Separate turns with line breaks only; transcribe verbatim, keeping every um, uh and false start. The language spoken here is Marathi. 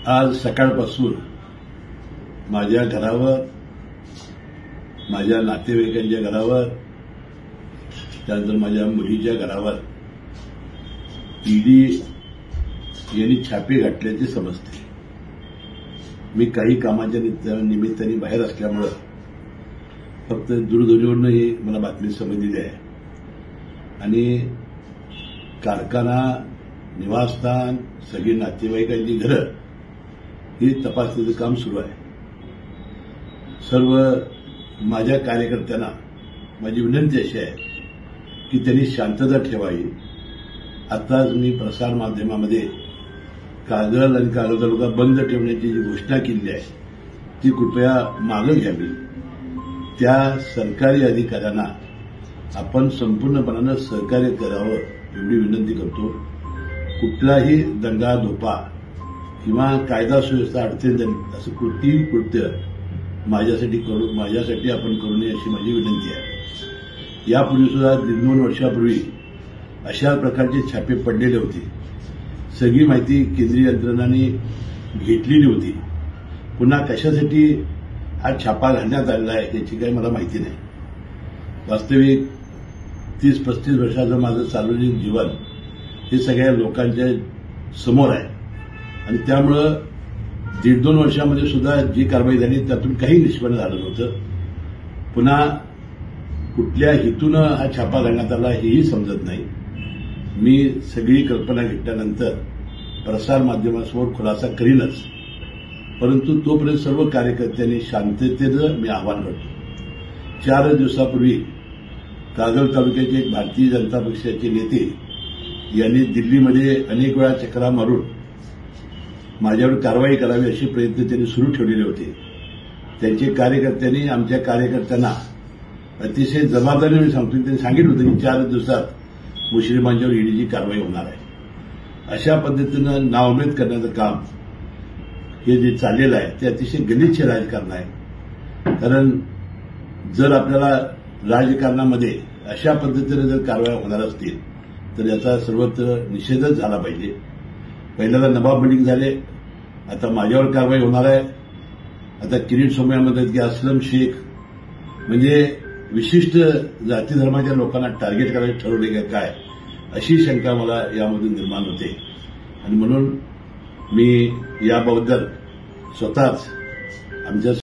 आज सकाळपासून माझ्या घरावर, माझ्या नातेवाईकांच्या घरावर, त्यानंतर माझ्या मुलीच्या घरावर ईडी यांनी छापे घातल्याचे समजते। मी काही कामाच्या निमित्ताने बाहेर असल्यामुळे फक्त दूरध्वनीवरून ही मला बातमी समजलेली आहे आणि कारखाना, निवासस्थान, सगळी नातेवाईकांची घरं ही तपासणीचं काम सुरू आहे। सर्व माझ्या कार्यकर्त्यांना माझी विनंती अशी आहे की त्यांनी शांतता ठेवावी। आताच मी प्रसार माध्यमामध्ये कागल आणि कागल तालुका बंद ठेवण्याची जी घोषणा केली आहे ती कृपया मागे घ्यावी। त्या सरकारी अधिकाऱ्यांना आपण संपूर्णपणानं सहकार्य करावं एवढी विनंती करतो। कुठलाही दंगा धोपा किंवा कायदा सुव्यवस्था अडचण झाली असं कृत्रिम कृत्य माझ्यासाठी करू माझ्यासाठी आपण करू नये अशी माझी विनंती आहे। यापूर्वी सुद्धा दीड दोन वर्षापूर्वी अशा प्रकारचे छापे पडलेले होते। सगळी माहिती केंद्रीय यंत्रणांनी घेतलेली होती। पुन्हा कशासाठी हा छापा घालण्यात आलेला आहे याची काही मला माहिती नाही। वास्तविक तीस पस्तीस वर्षाचं माझं सार्वजनिक जीवन हे सगळ्या लोकांच्या समोर आहे आणि त्यामुळं दीड दोन वर्षामध्ये सुद्धा जी कारवाई झाली त्यातून काही निष्पन्न झालं नव्हतं। पुन्हा कुठल्या हेतूनं हा छापा घालण्यात आला हेही समजत नाही। मी सगळी कल्पना घेतल्यानंतर प्रसार माध्यमासमोर खुलासा करीनच, परंतु तोपर्यंत सर्व कार्यकर्त्यांनी शांततेचं मी आवाहन करतो। चार दिवसापूर्वी कागल तालुक्याचे एक भारतीय जनता पक्षाचे नेते यांनी दिल्लीमध्ये अनेक वेळा चक्रा मारून माझ्यावर कारवाई करावी असे प्रयत्न त्यांनी सुरू ठेवलेले होते। त्यांचे कार्यकर्त्यांनी आमच्या कार्यकर्त्यांना अतिशय जबाबदारीने सांगतो त्यांनी सांगितलं होतं की चार दिवसात मुश्रीफांच्यावर ईडीची कारवाई होणार आहे। अशा पद्धतीनं नाउमेद करण्याचं काम हे जे चाललेलं आहे ते अतिशय गलिच्छ राजकारण आहे। कारण जर आपल्याला राजकारणामध्ये अशा पद्धतीने जर कारवाया होणार असतील तर याचा सर्वत्र निषेधच झाला पाहिजे। पहिल्यांदा नवाब मलिक झाले, आता माझ्यावर कारवाई होणार आहे। आता किरीट सोमय्या म्हणतात की असलम शेख म्हणजे विशिष्ट जाती धर्माच्या लोकांना टार्गेट करायचे ठरवले का काय अशी शंका मला यामधून निर्माण होते आणि म्हणून मी याबद्दल स्वतःच आमच्या